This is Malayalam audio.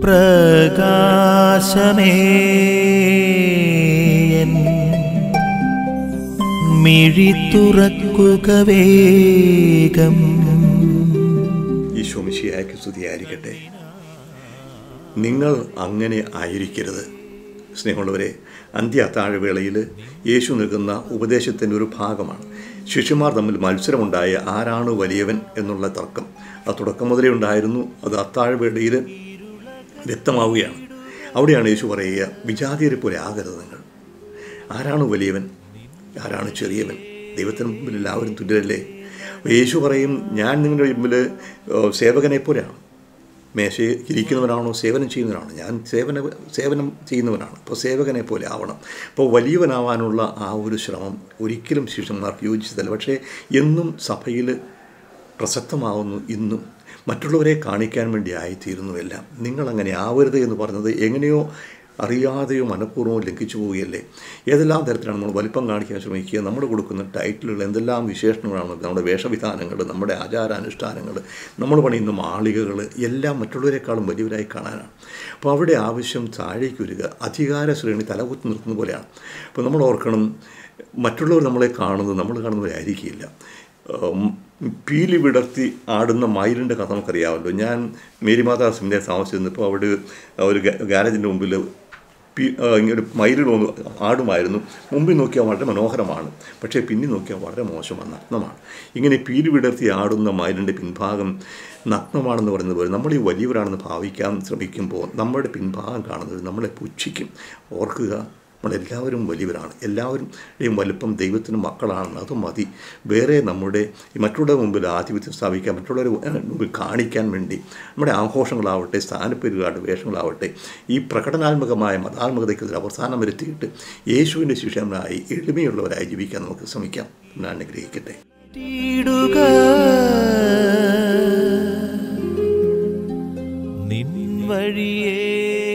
പ്രകാശമേ മിഴി തുറക്കുക വേഗം. ഈശോ മിശിഹായ്ക്ക് സ്തുതിയായിരിക്കട്ടെ. നിങ്ങൾ അങ്ങനെ ആയിരിക്കരുത്. സ്നേഹമുള്ളവരെ, അന്ത്യ അത്താഴവേളയിൽ യേശു നൽകുന്ന ഉപദേശത്തിൻ്റെ ഒരു ഭാഗമാണ്. ശിഷ്യന്മാർ തമ്മിൽ മത്സരമുണ്ടായ ആരാണ് വലിയവൻ എന്നുള്ള തർക്കം. അത് തുടക്കം മുതലേ ഉണ്ടായിരുന്നു. അത് അത്താഴവേളയിൽ വ്യക്തമാവുകയാണ്. അവിടെയാണ് യേശു പറയുക, വിജാതിയരെ പോലെ ആകരുത് നിങ്ങൾ. ആരാണ് വലിയവൻ, ആരാണ് ചെറിയവൻ? ദൈവത്തിന് മുമ്പിൽ എല്ലാവരും തുല്യരല്ലേ? യേശു പറയും, ഞാൻ നിങ്ങളുടെ മുമ്പിൽ സേവകനെ പോലെയാണ്. മേശയിൽ ഇരിക്കുന്നവനാണോ സേവനം ചെയ്യുന്നവനാണ്? ഞാൻ സേവനം ചെയ്യുന്നവനാണ്. അപ്പോൾ സേവകനെ പോലെ ആവണം. അപ്പോൾ വലിയവനാവാനുള്ള ആ ഒരു ശ്രമം ഒരിക്കലും ശിഷ്യന്മാർക്ക് യോജിച്ചതല്ല. പക്ഷേ എന്നും സഭയിൽ പ്രസക്തമാവുന്നു. ഇന്നും മറ്റുള്ളവരെ കാണിക്കാൻ വേണ്ടി ആയിത്തീരുന്നു എല്ലാം. നിങ്ങളങ്ങനെ ആവരുത് എന്ന് പറഞ്ഞത് എങ്ങനെയോ അറിയാതെയോ മനഃപൂർവ്വം ലംഘിച്ചു പോവുകയല്ലേ? ഏതെല്ലാം തരത്തിലാണ് നമ്മൾ വലിപ്പം കാണിക്കാൻ ശ്രമിക്കുക? നമ്മൾ കൊടുക്കുന്ന ടൈറ്റിലുകൾ, എന്തെല്ലാം വിശേഷണങ്ങളാണ്, നമ്മുടെ വേഷവിധാനങ്ങൾ, നമ്മുടെ ആചാരാനുഷ്ഠാനങ്ങൾ, നമ്മൾ പണിയുന്ന മാളികകൾ എല്ലാം മറ്റുള്ളവരെക്കാളും വലിയവരായി കാണാനാണ്. അപ്പോൾ അവിടെ ആവശ്യം താഴേക്ക് വരിക, അധികാര ശ്രേണി തലകുത്തി നിർത്തുന്ന പോലെയാണ്. അപ്പോൾ നമ്മൾ ഓർക്കണം, മറ്റുള്ളവർ നമ്മളെ കാണുന്നത് നമ്മൾ കാണുന്നവരായിരിക്കില്ല. പീലി വിടർത്തി ആടുന്ന മയിലിൻ്റെ കഥ നമുക്കറിയാമല്ലോ. ഞാൻ മേരിമാതാ സിമിനെ താമസിച്ചിരുന്നപ്പോൾ അവിടെ ഒരു ഗാരേജിൻ്റെ മുമ്പിൽ ഇങ്ങനെ മയിലുകൾ ആടുമായിരുന്നു. മുമ്പിൽ നോക്കിയാൽ വളരെ മനോഹരമാണ്, പക്ഷേ പിന്നിൽ നോക്കിയാൽ വളരെ മോശമാണ്, നഗ്നമാണ്. ഇങ്ങനെ പീലി വിടർത്തി ആടുന്ന മയിലിൻ്റെ പിൻഭാഗം നഗ്നമാണെന്ന് പറയുന്നത് പോലെ നമ്മൾ ഈ വലിയവരാണെന്ന് ഭാവിക്കാൻ ശ്രമിക്കുമ്പോൾ നമ്മുടെ പിൻഭാഗം കാണുന്നത് നമ്മളെ പുച്ഛിക്കും. ഓർക്കുക, നമ്മളെല്ലാവരും വലിയവരാണ്. എല്ലാവരുടെയും വലുപ്പം ദൈവത്തിനും മക്കളാണെന്ന് അത് മതി. വേറെ നമ്മുടെ മറ്റുള്ളവരുടെ മുമ്പിൽ ആധിപത്യം സ്ഥാപിക്കാൻ, മറ്റുള്ളവരെ മുമ്പിൽ കാണിക്കാൻ വേണ്ടി നമ്മുടെ ആഘോഷങ്ങളാവട്ടെ, സ്ഥാനപ്പേരുകളാവട്ടെ, വേഷങ്ങളാവട്ടെ, ഈ പ്രകടനാത്മകമായ മതാത്മകതയ്ക്ക് അവസാനം വരുത്തിയിട്ട് യേശുവിൻ്റെ ശിഷ്യന്മാരായി എളിമയുള്ളവരായി ജീവിക്കാൻ നമുക്ക് ശ്രമിക്കാം. ഞാൻ അനുഗ്രഹിക്കട്ടെ. നിൻ വഴിയേ